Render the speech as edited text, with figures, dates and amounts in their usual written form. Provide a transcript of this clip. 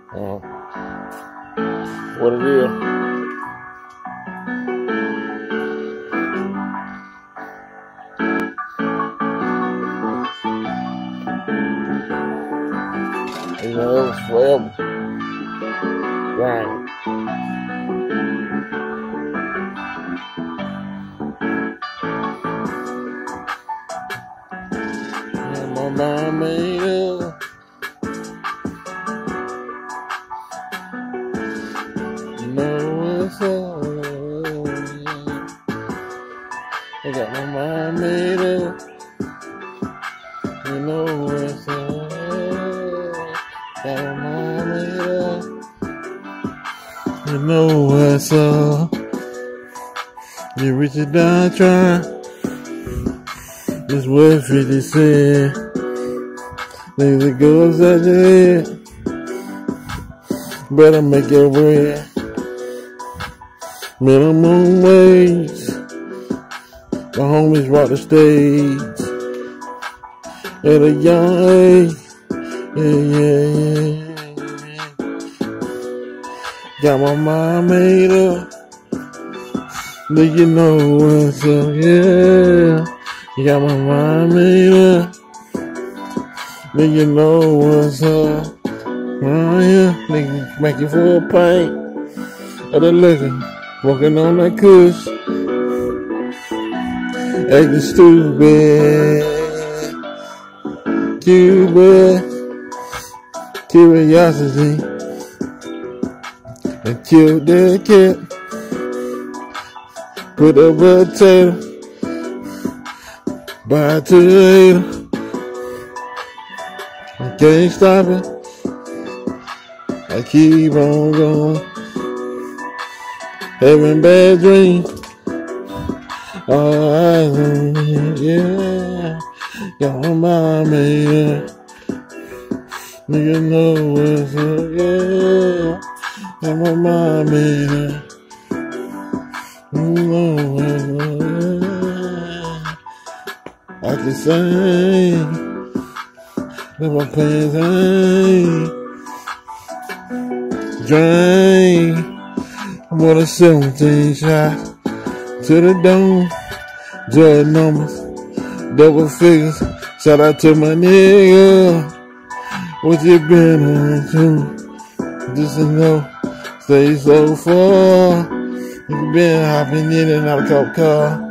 What it is. You know, it was forever. Right. And my mind made up. You know what's up. I got my mind made up. You know what's up. Got my mind made up. You know what's up. You reach it down, try. It's what 50 said. Things that go upside your head. Better make it bread. Minimum wage. My homies rock the stage. At a young age. Yeah. Got my mind made up. Do you know what's up? Yeah. You got my mind made up. Do you know what's up? Oh yeah. Nigga make you for a pint of the liquor. Walking on that kush. Acting stupid. Curiosity. I killed that cat. Put a potato by to later. I can't stop it. I keep on going. Having bad dreams. All eyes on me, yeah. Got my mind made up. Nigga know what's up, yeah. Got my mind made up. You know what's up. I can sing. Let my pants hang. Drain. More than 17 shots to the dome. Drug numbers, double figures. Shout out to my nigga. What you been on to? Just to know, stay so far. You been hopping in and out of cop car.